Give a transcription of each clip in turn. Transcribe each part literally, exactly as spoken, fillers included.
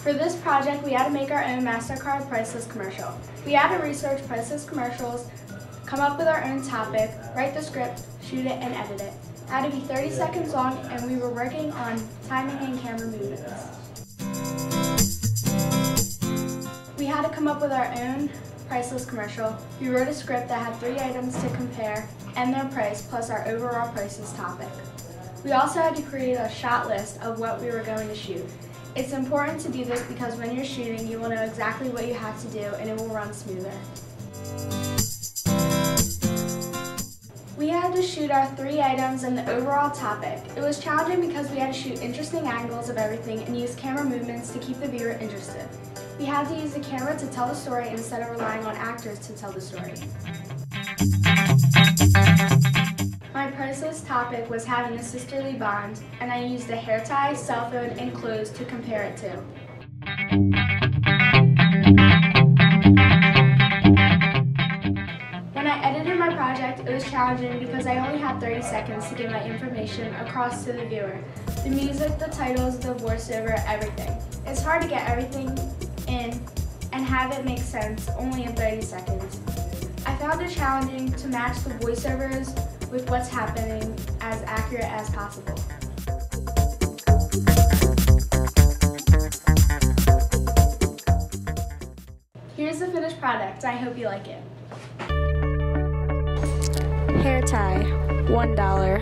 For this project, we had to make our own MasterCard priceless commercial. We had to research priceless commercials, come up with our own topic, write the script, shoot it, and edit it. It had to be thirty seconds long, and we were working on timing and camera movements. We had to come up with our own priceless commercial. We wrote a script that had three items to compare and their price, plus our overall priceless topic. We also had to create a shot list of what we were going to shoot. It's important to do this because when you're shooting, you will know exactly what you have to do and it will run smoother. We had to shoot our three items and the overall topic. It was challenging because we had to shoot interesting angles of everything and use camera movements to keep the viewer interested. We had to use the camera to tell the story instead of relying on actors to tell the story. My priceless topic was having a sisterly bond, and I used a hair tie, cell phone, and clothes to compare it to. When I edited my project, it was challenging because I only had thirty seconds to get my information across to the viewer. The music, the titles, the voiceover, everything. It's hard to get everything in and have it make sense only in thirty seconds. I found it challenging to match the voiceovers with what's happening as accurate as possible. Here's the finished product. I hope you like it. Hair tie, one dollar.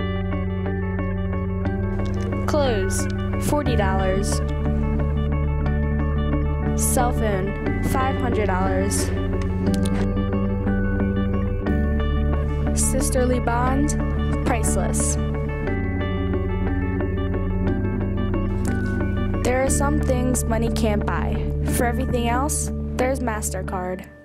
Clothes, forty dollars. Cell phone, five hundred dollars. Sisterly bond, priceless. There are some things money can't buy. For everything else, there's MasterCard.